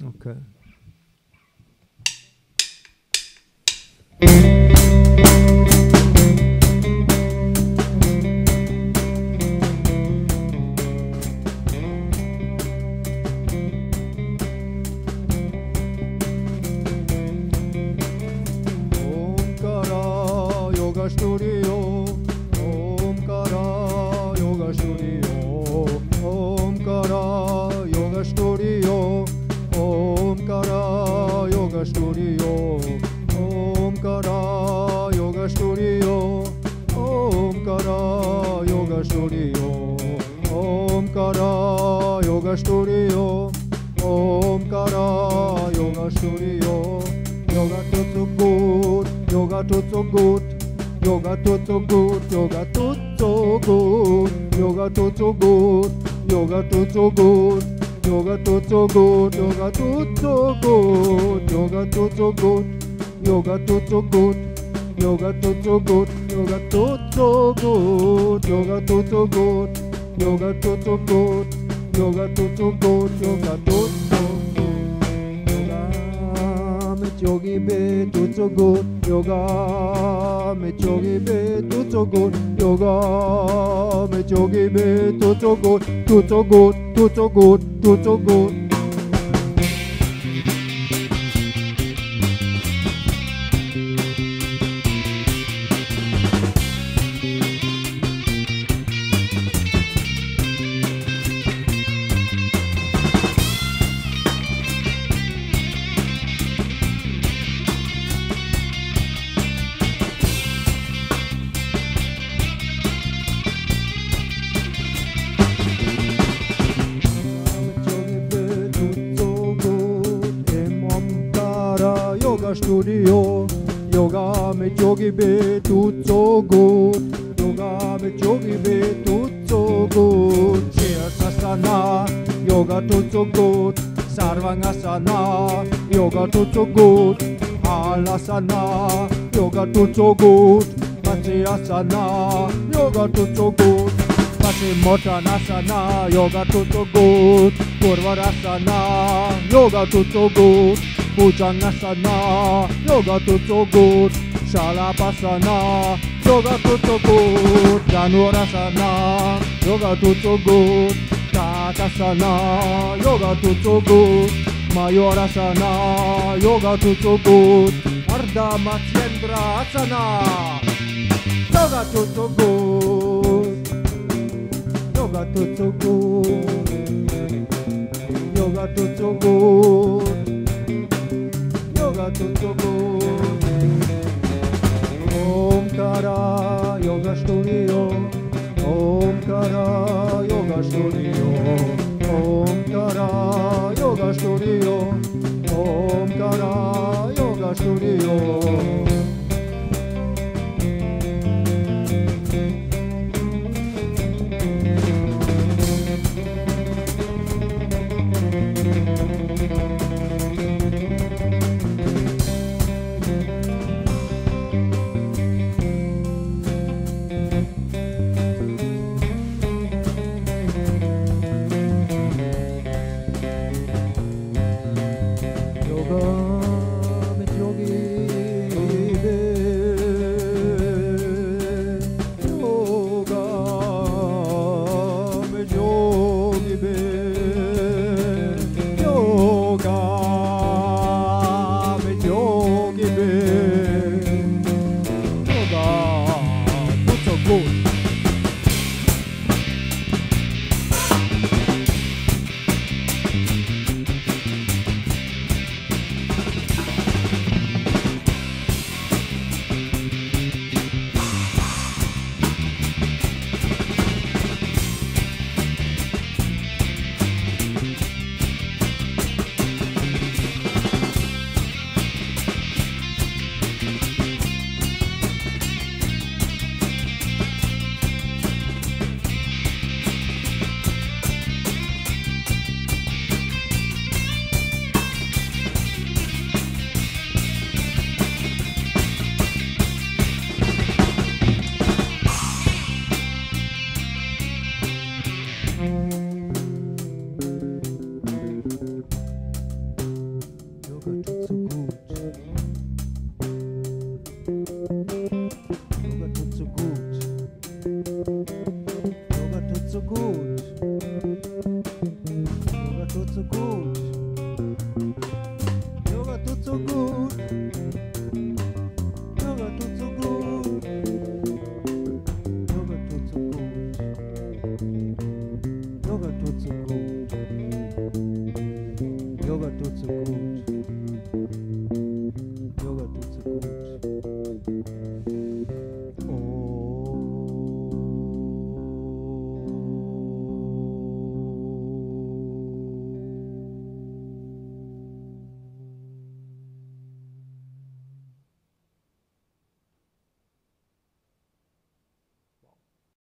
Ok. Omkara Yoga Studio, Omkara Yoga Studio, Omkara Yoga Studio, Omkara Yoga Studio, Omkara Yoga Studio, Omkara Yoga Studio, Omkara Yoga Studio, Omkara Yoga Studio. Yoga tut so gut, Yoga tut so gut, Yoga tut so gut, Yoga tut so gut, Yoga tut so gut, Yoga tut so gut, Yoga tut so gut, Yoga tut so gut, Yoga tut so gut, Yoga tut so gut, Yoga tut so gut, Yoga tut so gut, Yoga tut so gut, Yoga tut so gut, Yoga tut so gut, Yoga tut so gut. Mit Yogi be tut so gut, Yoga mit Yogi be tut so gut, Yoga mit Yogi be tut so gut, tut so gut, tut so gut, tut so gut. Yoga Studio, Yoga mit Yogi B tut so gut, Yoga mit Yogi B tut so gut. Sirsasana, Yoga tut so gut, Sarvangasana, Yoga tut so gut, Halasana, Yoga tut so gut, Vatsayasana, Yoga tut so gut, Paschimottanasana, Yoga tut so gut, Purvarasana, Yoga tut so gut, Bhujangasana, Yoga tut so gut, Shalabhasana, Yoga tut so gut, Dhanurasana, Yoga tut so gut, Tatasana, Yoga tut so gut, Mayurasana, Yoga tut so gut, Ardha Matsyendra Asana, Yoga tut so gut, Yoga tut so good, Yoga tut so good, Yoga tut so good. Omkara Yoga Studio, Omkara Yoga Studio, Omkara Yoga Studio, Omkara Yoga Studio. Yoga tut so gut. Yoga tut so gut. Yoga tut so gut. Yoga tut so gut. Yoga tut so gut. Yoga tut so gut. Yoga tut so gut. Yoga tut so gut. Yoga tut so gut.